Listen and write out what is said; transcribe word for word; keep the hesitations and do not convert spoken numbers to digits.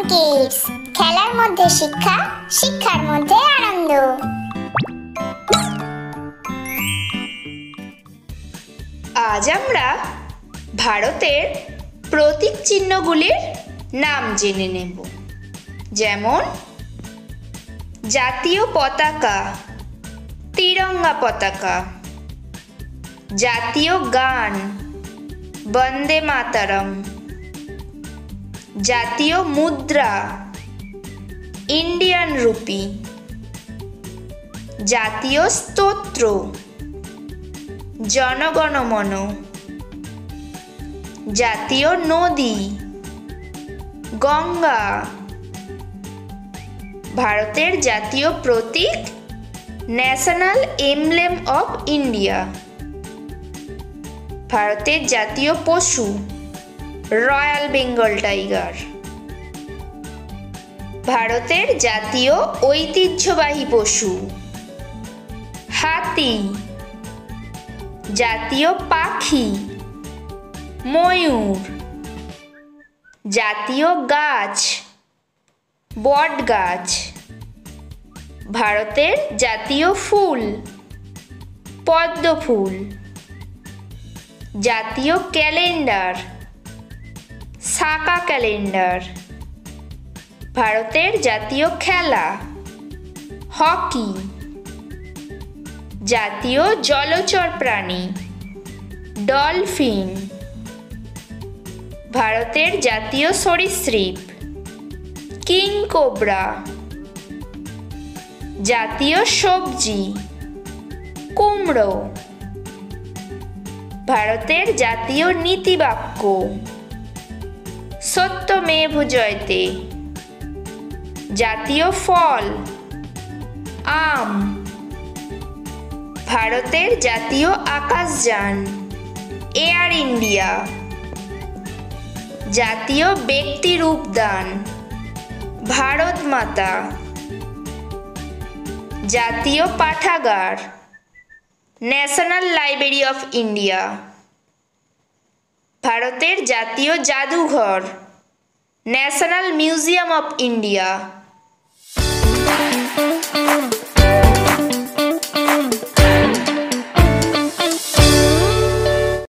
Kids, খেলার মধ্যে শিক্ষা, শিক্ষার মধ্যে আনন্দ। আজ আমরা ভারতের প্রতীক চিহ্নগুলির নাম জেনে নেব। যেমন জাতীয় পতাকা, তিরঙ্গা পতাকা। জাতীয় গান, বন্দে মাতরম। জাতীয় মুদ্রা, ইন্ডিয়ান রুপি। জাতীয় স্তোত্র, জনগণমন। জাতীয় নদী, গঙ্গা। ভারতের জাতীয় প্রতীক, ন্যাশনাল এমব্লেম অফ ইন্ডিয়া। ভারতের জাতীয় পশু, রয়্যাল বেঙ্গল টাইগার। ভারতের জাতীয় ঐতিহ্যবাহী পশু, হাতি। জাতীয় পাখি, ময়ূর। জাতীয় গাছ, বট গাছ। ভারতের জাতীয় ফুল, পদ্ম ফুল। জাতীয় ক্যালেন্ডার, সাকা ক্যালেন্ডার। ভারতের জাতীয় খেলা, হকি। জাতীয় জলচর প্রাণী, ডলফিন। ভারতের জাতীয় সরীসৃপ, কিং কোবরা। জাতীয় সবজি, কুমড়ো। ভারতের জাতীয় নীতিবাক্য, সত্যমেব জয়তে। জাতীয় ফল, আম। ভারতের জাতীয় আকাশযান, এয়ার ইন্ডিয়া। জাতীয় ব্যক্তির উদ্যান, ভারত মাতা। জাতীয় পাঠাগার, ন্যাশনাল লাইব্রেরি অফ ইন্ডিয়া। ভারতের জাতীয় জাদুঘর, ন্যাশনাল মিউজিয়াম অফ ইন্ডিয়া।